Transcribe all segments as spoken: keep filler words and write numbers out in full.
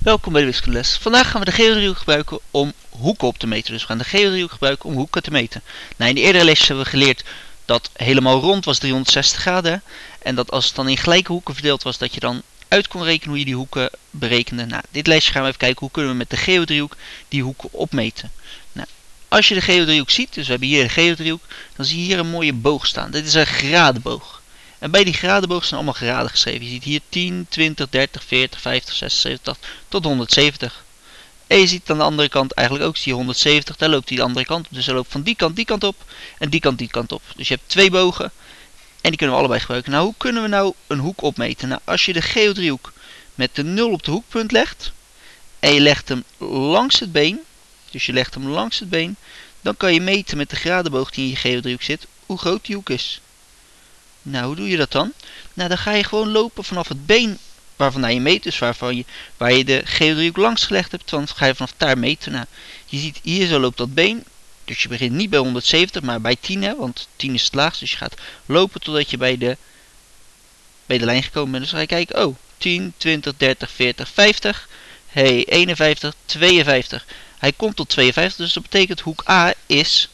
Welkom bij de wiskundeles. Vandaag gaan we de geodriehoek gebruiken om hoeken op te meten. Dus we gaan de geodriehoek gebruiken om hoeken te meten. Nou, in de eerdere lesjes hebben we geleerd dat helemaal rond was driehonderdzestig graden. En dat als het dan in gelijke hoeken verdeeld was, dat je dan uit kon rekenen hoe je die hoeken berekende. Nou, dit lesje gaan we even kijken hoe kunnen we met de geodriehoek die hoeken opmeten. Nou, als je de geodriehoek ziet, dus we hebben hier de geodriehoek, dan zie je hier een mooie boog staan. Dit is een gradenboog. En bij die gradenboog zijn allemaal graden geschreven. Je ziet hier tien, twintig, dertig, veertig, vijftig, zestig, zeventig, tachtig tot honderdzeventig. En je ziet aan de andere kant eigenlijk ook, zie je honderdzeventig, daar loopt hij de andere kant op. Dus hij loopt van die kant die kant op en die kant die kant op. Dus je hebt twee bogen en die kunnen we allebei gebruiken. Nou, hoe kunnen we nou een hoek opmeten? Nou, als je de geodriehoek met de nul op de hoekpunt legt en je legt hem langs het been, dus je legt hem langs het been, dan kan je meten met de gradenboog die in je geodriehoek zit, hoe groot die hoek is. Nou, hoe doe je dat dan? Nou, dan ga je gewoon lopen vanaf het been waarvan je meet, dus waarvan je, waar je de geodriehoek langs gelegd hebt, dan ga je vanaf daar meten. Nou, je ziet hier zo loopt dat been, dus je begint niet bij honderdzeventig, maar bij tien, hè, want tien is het laagst, dus je gaat lopen totdat je bij de, bij de lijn gekomen bent. Dus dan ga je kijken, oh, tien, twintig, dertig, veertig, vijftig, hey, eenenvijftig, tweeënvijftig. Hij komt tot tweeënvijftig, dus dat betekent hoek A is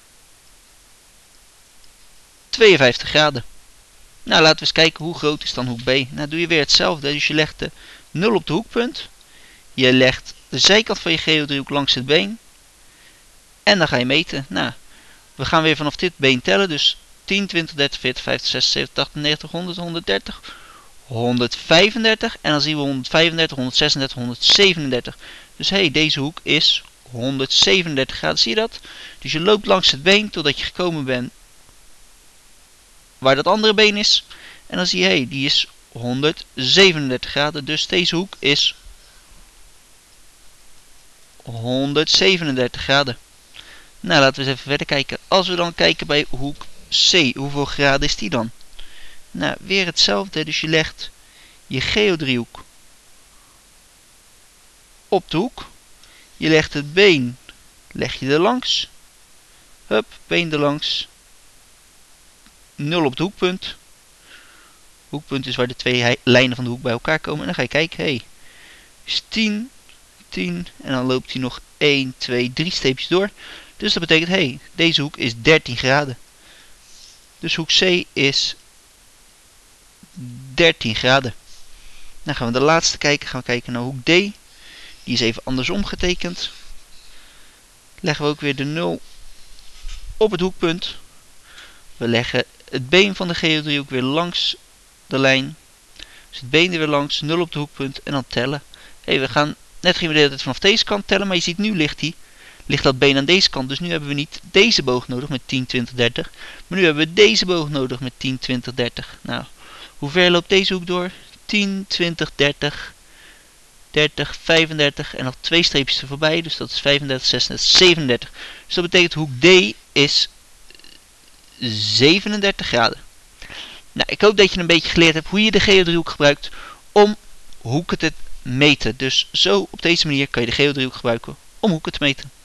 tweeënvijftig graden. Nou, laten we eens kijken hoe groot is dan hoek B. Nou, doe je weer hetzelfde. Dus je legt de nul op de hoekpunt. Je legt de zijkant van je geodriehoek langs het been. En dan ga je meten. Nou, we gaan weer vanaf dit been tellen. Dus tien, twintig, dertig, veertig, vijftig, zestig, zeventig, tachtig, negentig, honderd, honderddertig, honderdvijfendertig. En dan zien we honderdvijfendertig, honderdzesendertig, honderdzevenendertig. Dus hé, hey, deze hoek is honderdzevenendertig graden. Zie je dat? Dus je loopt langs het been totdat je gekomen bent waar dat andere been is. En dan zie je, hé, hey, die is honderdzevenendertig graden. Dus deze hoek is honderdzevenendertig graden. Nou, laten we eens even verder kijken. Als we dan kijken bij hoek C, hoeveel graden is die dan? Nou, weer hetzelfde. Dus je legt je geodriehoek op de hoek. Je legt het been, leg je er langs. Hup, been er langs. nul op de hoekpunt. Hoekpunt is waar de twee lijnen van de hoek bij elkaar komen. En dan ga je kijken, hé, hey, is tien, tien. En dan loopt hij nog één, twee, drie streepjes door. Dus dat betekent, hé, hey, deze hoek is dertien graden. Dus hoek C is dertien graden. Dan gaan we de laatste kijken. Gaan we kijken naar hoek D. Die is even andersom getekend. Leggen we ook weer de nul op het hoekpunt. We leggen het been van de geodriehoek weer langs de lijn. Dus het been er weer langs, nul op de hoekpunt en dan tellen. Hey, we gaan, net gingen we de hele tijd vanaf deze kant tellen, maar je ziet nu ligt, die, ligt dat been aan deze kant. Dus nu hebben we niet deze boog nodig met tien, twintig, dertig. Maar nu hebben we deze boog nodig met tien, twintig, dertig. Nou, hoe ver loopt deze hoek door? tien, twintig, dertig, dertig, vijfendertig en nog twee streepjes er voorbij. Dus dat is vijfendertig, zesendertig, zevenendertig. Dus dat betekent hoek D is zevenendertig graden. Nou, ik hoop dat je een beetje geleerd hebt hoe je de geodriehoek gebruikt om hoeken te meten. Dus zo op deze manier kan je de geodriehoek gebruiken om hoeken te meten.